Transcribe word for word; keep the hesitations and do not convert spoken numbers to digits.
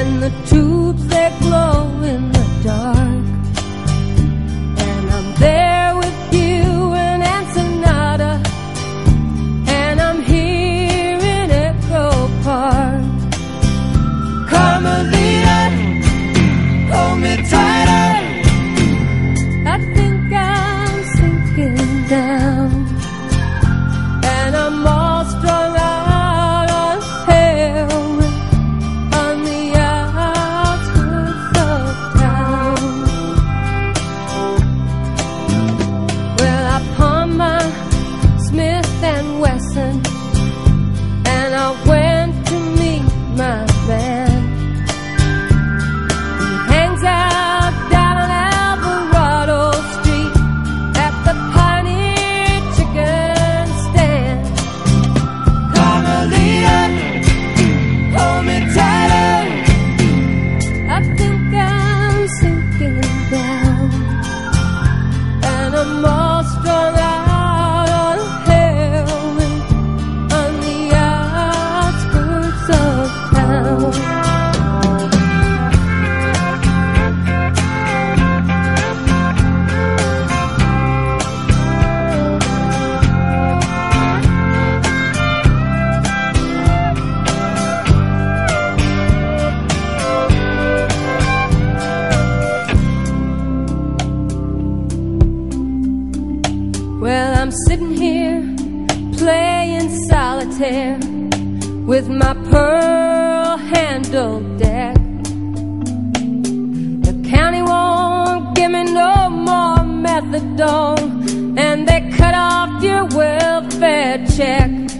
and the tubes, they glow in the dark. And I'm there with you in Ensenada, and I'm here in Echo Park. Carmelita, hold me tighter. I think I'm sinking down, and I'm all strung out on heroin on the outskirts of town. Well, I pawned my Smith and Wesson, and I went to meet my man. He hangs out down on Alvarado Street at the Pioneer Chicken Stand. Carmelita, hold me tighter. I think I'm sinking down, and I'm all strung out on heroin on the outskirts of town. Well, I'm sitting here playing solitaire with my pearl-handled deck. The county won't give me no more methadone, and they cut off your welfare check.